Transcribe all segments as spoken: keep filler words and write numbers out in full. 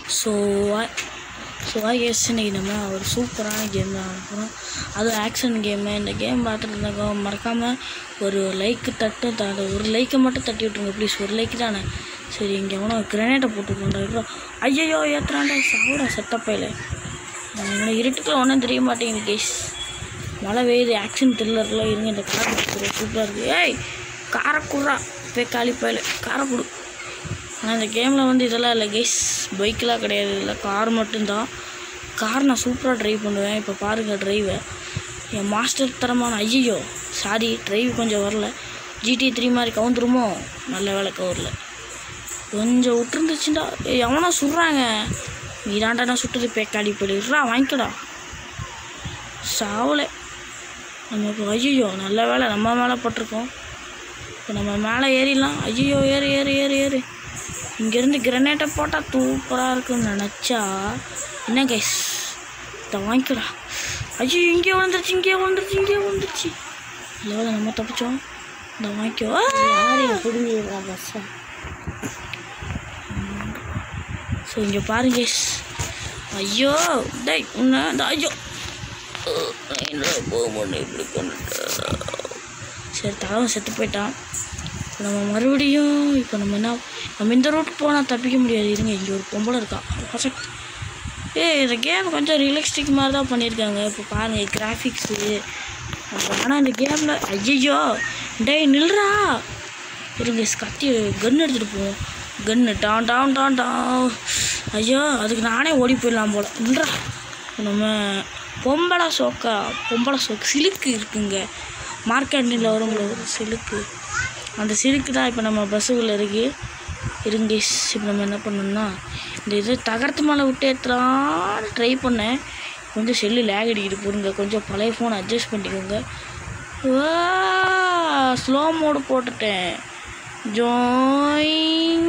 So so S இன்னைக்கு நம்ம ஒரு சூப்பரான கேம் தான் அனுப்புகிறோம். அதுவும் ஆக்ஷன் கேமு. இந்த கேம் பார்த்துட்டு இருந்தாங்க மறக்காமல் ஒரு லைக்கு தட்டு த ஒரு லைக்கை மட்டும் தட்டி விட்ருங்க ப்ளீஸ். ஒரு லைக்கு தானே. சரி இங்கே எவனோ கிரனேட்டை போட்டுக்கோண்டா. ஐயோ ஏற்றுறாண்டா சாப்பிட செட்டப்பையில். இவனை இருட்டுக்குள்ள ஒன்றும் தெரிய மாட்டேங்குது கேஸ். மழை பெய்யுது. ஆக்ஷன் த்ரில்லரில் இருங்க. இந்த கார் சூப்பராக இருக்குது. ஏய் காரக்குறா போய் காலிப்பாயில் காரை கொடு. ஆனால் இந்த கேமில் வந்து இதெல்லாம் இல்லை கேஸ். பைக்கெலாம் கிடையாது, இல்லை கார் மட்டும்தான். கார் நான் சூப்பராக ட்ரைவ் பண்ணுவேன். இப்போ பாருங்கள் ட்ரைவை என் மாஸ்டர் தரமான. ஐயோ சாரி ட்ரைவ் கொஞ்சம் வரல. ஜிடி த்ரீ மாதிரி கவுந்துருமோ. நல்ல வேலை கவரில் கொஞ்சம் விட்டுருந்துச்சுண்டா. எவனா சுடுறாங்க. நீதாண்டா நான் சுட்டுது பேக்காடி போயிடுறா வாங்கிக்கடா சாவலை நமக்கு. ஐயோ நல்ல வேலை நம்ம மேலே பட்டிருக்கோம். இப்போ நம்ம மேலே ஏறிடலாம். ஐயோ ஏறு ஏறு ஏறு ஏறு. இங்கேருந்து கிரனேட்டை போட்டால் சூப்பராக இருக்குன்னு நினச்சா என்ன கைஸ் இதை வாங்கிக்கடா. ஐயோ இங்கே விழுந்துருச்சு இங்கே விழுந்துருச்சு இங்கே விழுந்துருச்சு. இல்லை நம்ம தப்பிச்சோம். இந்த வாங்கிக்கோ. பிடிங்கிடா பஸ்ஸை. ஸோ இங்கே பாருங்க கைஸ். ஐயோ டேய் உன்ன இந்த ஐயோ போக மாட்டேன் இப்படி பண்ணிட்டு. சரி தலைவன் செத்து போயிட்டான். இப்போ நம்ம மறுபடியும் இப்போ நம்ம என்ன நம்ம இந்த ரூட் போனால் தப்பிக்க முடியாது. இருங்க இங்கே ஒரு பொம்பளை இருக்கா. ஏ இந்த கேம் கொஞ்சம் ரியலிஸ்டிக் மாதிரி தான் பண்ணியிருக்காங்க. இப்போ பாருங்கள் கிராஃபிக்ஸு. ஆனால் இந்த கேமில் ஐயோ டேய் நில்றா. இருங்க கத்தி கன் எடுத்துகிட்டு போவோம். கன்னு டான் டான் டான் டான். ஐயோ அதுக்கு நானே ஓடி போயிடலாம் போல. நில்றா. நம்ம பொம்பளை சோக்கா பொம்பளை சோக்கு சிலுக்கு இருக்குங்க. மார்க்கெட்டில் வரும்போது ஒரு சிலுக்கு. அந்த சிலுக்கு தான் இப்போ நம்ம பஸ்ஸுக்குள்ளே இருக்குது. இருங்க இப்போ நம்ம என்ன பண்ணோம்னா இந்த இது தகரத்து மேலே விட்டு ஏற்றலான்னு ட்ரை பண்ணேன். கொஞ்சம் செல்லு லேக் அடிக்கிட்டு போடுங்க. கொஞ்சம் பழைய ஃபோன் அட்ஜஸ்ட் பண்ணிக்கோங்க. ஸ்லோ மோடு போட்டுட்டேன். ஜோயின்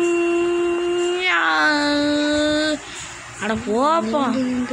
அட போப்பா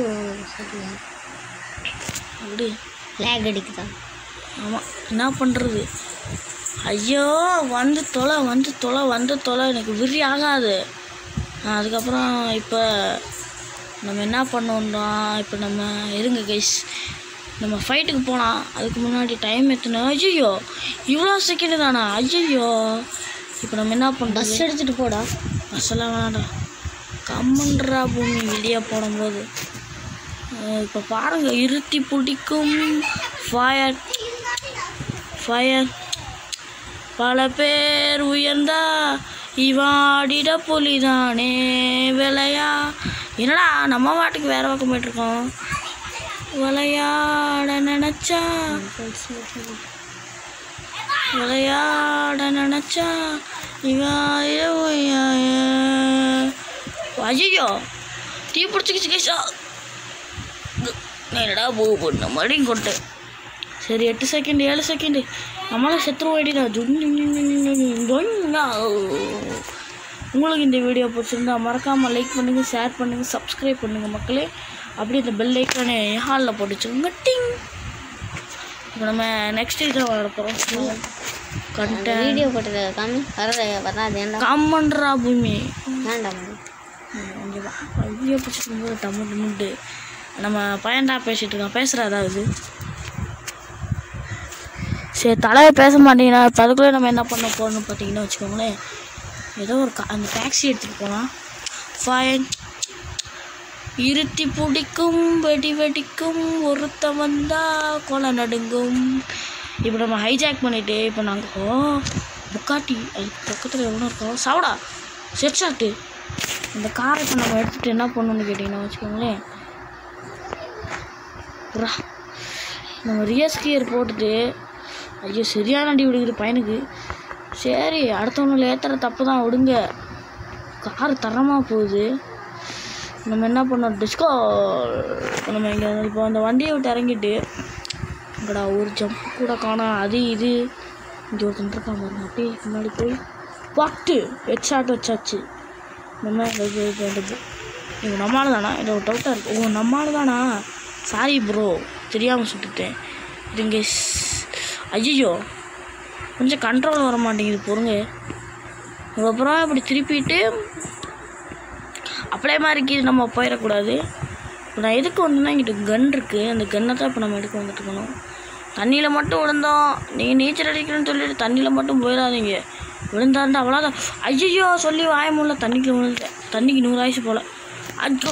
அப்படி லேக் அடிக்குதா. ஆமாம் என்ன பண்ணுறது. ஐயோ வந்து தொலை வந்து தொலை வந்து தொலை எனக்கு விரி ஆகாது. அதுக்கப்புறம் இப்போ நம்ம என்ன பண்ணோம்னா இப்போ நம்ம இருங்க கைஸ் நம்ம ஃபைட்டுக்கு போகலாம். அதுக்கு முன்னாடி டைம் எத்தனை. ஐயோ இவ்வளோ செகண்டு தானா. ஐயோ இப்போ நம்ம என்ன பண்ணுறோம். பஸ் எடுத்துகிட்டு போடா. பஸ்ஸெல்லாம் வேணாடா கம்மன்றா பூமி வெளியே போடும்போது. இப்போ பாருங்கள் இருத்தி பிடிக்கும் ஃபயர் ஃபயர். பல பேர் உயர்ந்தா இவாடிட புலிதானே விளையா. என்னடா நம்ம வாட்டுக்கு வேறு பக்கம் போய்ட்டுருக்கோம். விளையாட நினச்சா விளையாட நினச்சா இவா. ஐயோ தீ பிடிச்சிக்கிச்சு கேஷா. என்னடா பூ போட்டு மறுபடியும் கொட்டு. சரி எட்டு செகண்ட் ஏழு செகண்டு நம்மளாம் செத்துரு ஓடிடா. உங்களுக்கு இந்த வீடியோ பிடிச்சிருந்தா மறக்காமல் லைக் பண்ணுங்கள், ஷேர் பண்ணுங்கள், சப்ஸ்கிரைப் பண்ணுங்கள் மக்களே. அப்படியே இந்த பெல் ஐக்கானே ஹாலில் போட்டுச்சுங்க டிங். இப்போ நம்ம நெக்ஸ்ட் இதை விளாட போகிறோம். கண்ட வீடியோ போட்டது காமி வர வராது. காமன்றா பூமி வேண்டாம். வீடியோ பிடிச்சிருக்கும்போது டம்மு டம்முண்டு நம்ம பையன்டா பேசிகிட்டு இருக்கான். பேசுகிற அதாவது சரி தலையை பேச மாட்டேங்கிறா. இப்போ அதுக்குள்ளே நம்ம என்ன பண்ண போகிறோம்னு பார்த்தீங்கன்னா வச்சுக்கோங்களேன். ஏதோ ஒரு கா அந்த டாக்ஸி எடுத்துகிட்டு போகலாம். ஃபைன் இருத்தி பிடிக்கும் வெடி வெடிக்கும் ஒருத்த வந்தால் கொலை நடுங்கும். இப்போ நம்ம ஹைஜாக் பண்ணிவிட்டு இப்போ நாங்கள் ஓ புக்காட்டி அதுக்கு பக்கத்தில் எவ்வளோ இருக்கோம் சாவடா செட் ஷாட்டு. இந்த காரை இப்போ நம்ம எடுத்துகிட்டு என்ன பண்ணணும்னு கேட்டிங்கன்னா வச்சுக்கோங்களேன். நம்ம ரியஸ் கியர் போட்டுட்டு ஐயோ சரியான அடி விடுக்குது பையனுக்கு. சரி அடுத்தவங்களை ஏற்றுற தப்பு தான் விடுங்க. கார் தரமாக போகுது. நம்ம என்ன பண்ணோம் டிஸ்கோ நம்ம இங்கே இப்போ அந்த வண்டியை விட்டு இறங்கிட்டு இங்கடா ஒரு ஜம்ப் கூட காணோம். அது இது இங்கே ஒருத்தன் இருக்கான் பாருங்க. அப்படியே முன்னாடி போய் பாட்டு ஹெட் ஷாட் வச்சாச்சு. நம்ம இது நம்மளால தானா இல்லை ஒரு டவுட்டாக இருக்குது. ஓ நம்மளால தானா. சாரி ப்ரோ தெரியாமல் சுட்டுட்டேன். இதுங்க ஐயோ கொஞ்சம் கண்ட்ரோல் வர மாட்டேங்குது பொறுங்க. அதுக்கப்புறம் இப்படி திருப்பிட்டு அப்படியே மாதிரிக்கு நம்ம போயிடக்கூடாது. இப்போ நான் எதுக்கு வந்தோன்னா இங்கிட்ட கன் இருக்குது, அந்த கன்னை தான் இப்போ நம்ம எடுக்க வந்துட்டுருக்கணும். தண்ணியில் மட்டும் விழுந்தோம், நீங்கள் நீச்சல் அடிக்கணும்னு சொல்லிட்டு தண்ணியில் மட்டும் போயிடாதீங்க. விழுந்தாண்டா அவ்வளோதான். ஐயோ சொல்லி வாய முடியல, தண்ணிக்கு விழுந்தேன். தண்ணிக்கு நூறு ஆயிடுச்சு போல். அச்சோ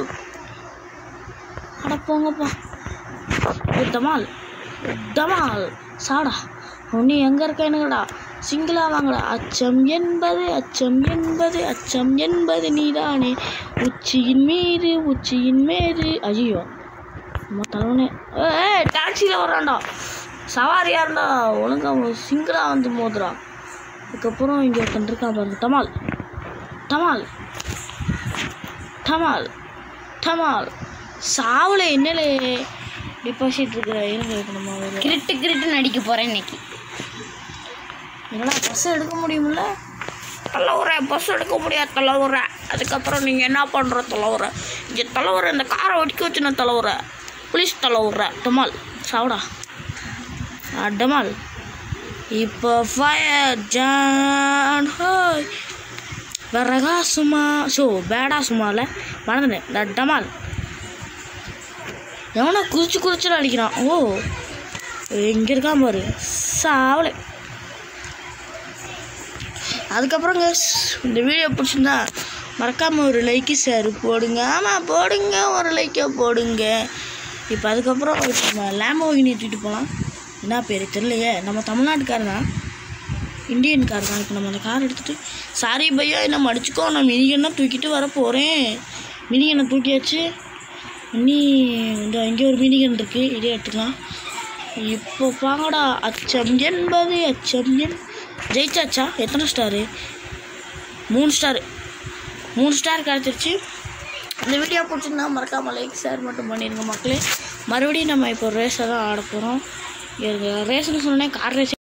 அட போங்கப்பா. டமால் டமால் சாடா ஒன்று எங்கே இருக்க என்னங்கடா சிங்கிளாக வாங்கடா. அச்சம் என்பது அச்சம் என்பது அச்சம் என்பது நீதானே உச்சியின் மீது உச்சியின் மீது. ஐயோ நம்ம தலைவனே ஏ டாக்ஸியில் வர்றான்டா, சவாரியாக இருந்தா ஒழுங்காக சிங்கிளாக வந்து மோதுறா. அதுக்கப்புறம் இங்கே ஒருத்தன் இருக்கான் பாருங்க. டமால் டமால் டமால் டமால் சாவில் என்னலே டிபாசிட் இருக்கிற இருங்க. இப்போ நம்ம ஒரு கிரிட்டு கிரிட்டுன்னு அடிக்க போகிறேன் இன்னைக்கு. என்னடா பஸ் எடுக்க முடியுமில்ல? தலைவர பஸ் எடுக்க முடியாது தலைவர. அதுக்கப்புறம் நீங்கள் என்ன பண்ணுற தலைவர? இங்கே தலைவர இந்த காரை ஒடிக்க வச்சுன தலைவர. ப்ளீஸ் தலைவர. டமால் சாவுடா டமால். இப்போ ஃபயர் ஜான் ஹோய் வரகா சும்மா ஷோ பேடா சும்மால மறந்துட்டேன். டமால் எவனா குதிச்சு குதிச்சுட்டு அடிக்கிறான். ஓ இங்கே இருக்கான் பாரு சாவலை. அதுக்கப்புறங்க இந்த வீடியோ பிடிச்சிருந்தா மறக்காமல் ஒரு லைக்கு ஷேர் போடுங்க. ஆமாம் போடுங்க, ஒரு லைக்கை போடுங்க. இப்போ அதுக்கப்புறம் நம்ம லேம்போகினி தூக்கிட்டு போகலாம். என்ன பேர் தெரியலையே, நம்ம தமிழ்நாட்டுக்காரர் தான், இந்தியன் கார் தான். இப்போ நம்ம அந்த கார் எடுத்துகிட்டு சாரி பையா என்ன மடிச்சுக்கோ, நான் மினிகனை தூக்கிட்டு வர போகிறேன். மினிகனை தூக்கியாச்சு. இன்னி இந்த இங்கே ஒரு மினிகன் இருக்குது, இதே எடுத்துக்கலாம். இப்போ பாங்கடா அச்சம் என்பது அச்சம் என் ஜெயிச்சாச்சா? எத்தனை ஸ்டாரு? மூணு ஸ்டாரு மூணு ஸ்டார் கிடச்சிருச்சு. இந்த வீடியோ பிடிச்சிருந்தா மறக்காமல் லைக் ஷேர் மட்டும் பண்ணிடுங்க மக்களே. மறுபடியும் நம்ம இப்போ ரேஸை தான் ஆட போகிறோம். ரேஸ்ன்னு சொன்னேன், கார் ரேஸே